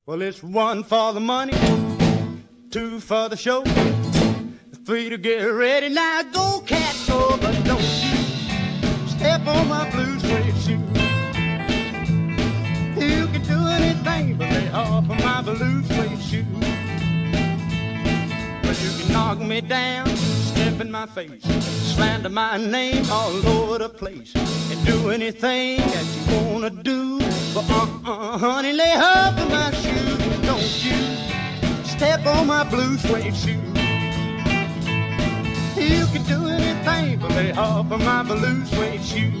Well, it's one for the money, two for the show, three to get ready. Now go, cat, go, but don't you step on my blue suede shoe. You can do anything but lay off of my blue suede shoe. But you can knock me down, step in my face, slander my name all over the place, and do anything that you wanna do. But honey, lay off of my shoes, don't you step on my blue suede shoe. You can do anything but lay off of my blue suede shoe.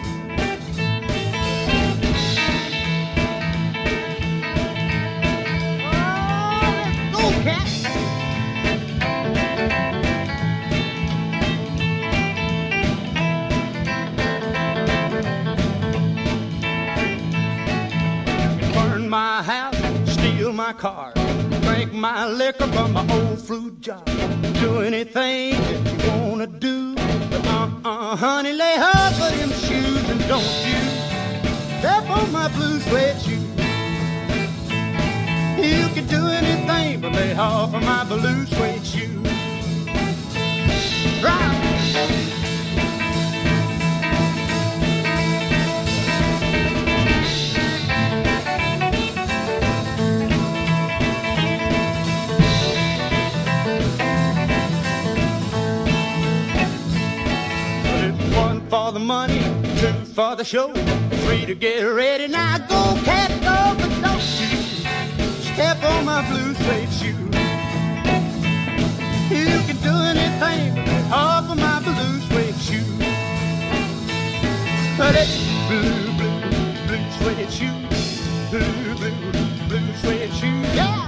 Oh, let's go, cat. My house, steal my car, drink my liquor from my old fruit jar. Do anything that you wanna do, but honey, lay off of them shoes and don't you step on my blue suede shoe. You can do anything but lay off of my blue suede shoe. Right. For the money, two for the show, three to get ready. Now go, cat, go, but don't you step on my blue suede shoe. You can do anything but off of my blue suede shoe. But it's blue suede shoe, blue suede shoe, yeah.